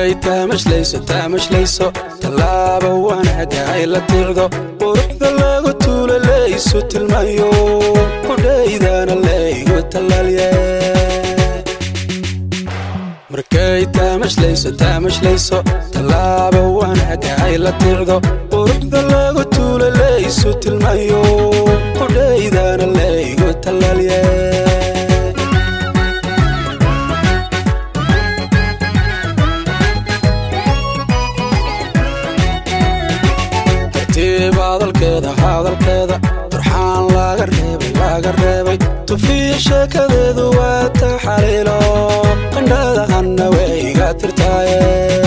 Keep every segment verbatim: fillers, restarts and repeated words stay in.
markay taamashlayso taamashlayso tallaabo wanaaga ay la tirdo quruxda lagu tuulaleyso tilmayo kudhaydana laygu talaalye markay taamashlayso taamashlayso tallaabo wanaaga ay la tirdo quruxda lagu tuulaleyso tilmayo kudhaydana laygu talaalye hadalkeeda hadalkeeda turxaan laga reebay laga reebay tufiya sheekadeedu waa taxaliilo qandhadahana wayga tirtaaye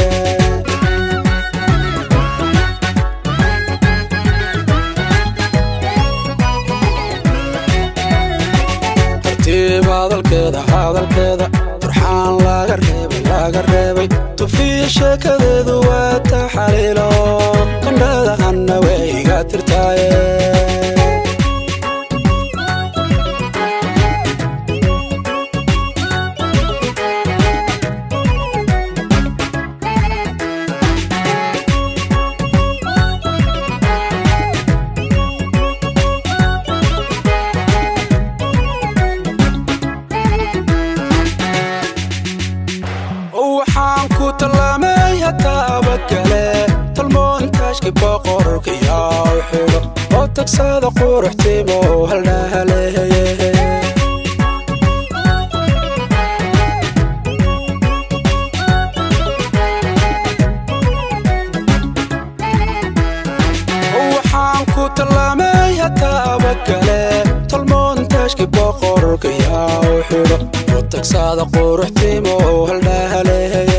tartiib hadalkeeda hadalkeeda turxaan laga reebay laga reebay tufiya sheekadeedu waa taxaliilo qandhadahana wayga tirtaaye waxaan ku tallaamay hataaba kale talmoontaashki boqorka yaa u xidho oo tagsada quruxtiimo haldhahaleeye waxaan ku tallaamay hataaba kale talmoontaashki boqorka yaa u xidho oo tagsada quruxtiimo haldhahaleeye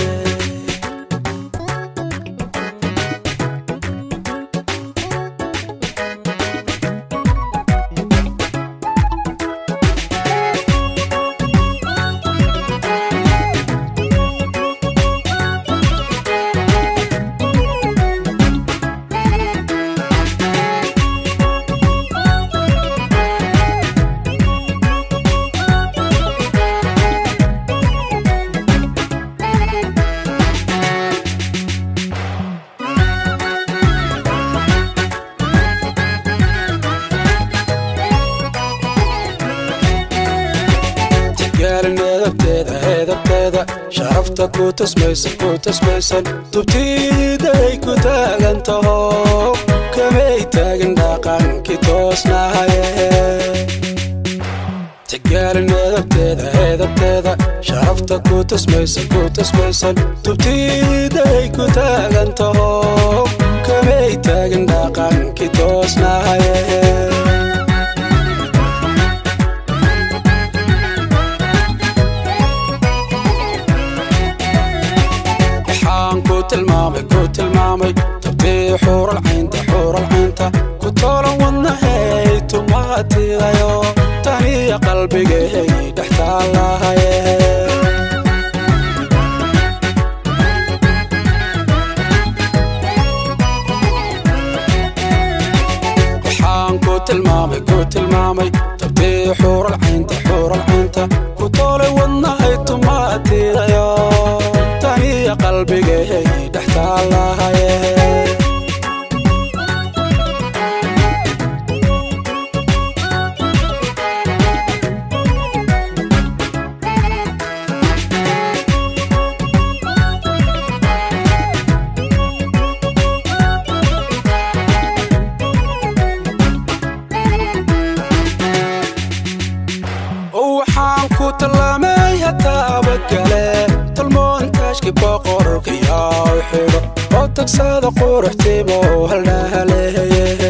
sharafta ku tasmaysan ku tasmaysan tubtiiday ku taagan taho kamay taagin dhaqankii toosnahaye tagaalin edabteeda edabteeda sharafta ku tasmaysan ku tasmaysan tubtiiday ku taagan taho kamay taagin dhaqankii toosnahaye tilmaamay ku tilmaamay tabtii xuural caynta xuural caynta ku toolan wadnahay tumaatidayo taniya qalbigay dhex taalahaye waxaan ku tilmaamay ku tilmaamay tabtii xuural caynta xuural caynta ku toolan wadnahay tumaatidayo qalbigay dhex taalahaye waxaan ku tallaamay hataaba kale talmoontaashki boqorka yaa u xidho oo tagsada quruxtiimo haldhahaleeye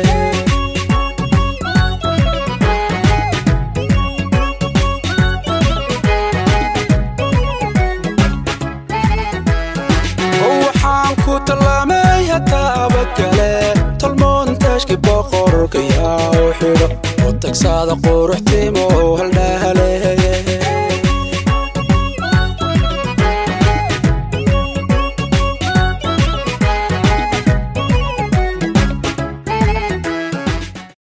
waxaan ku tallaamay hataaba kale talmoontaashki boqorka yaa u xidho oo tagsada quruxtiimo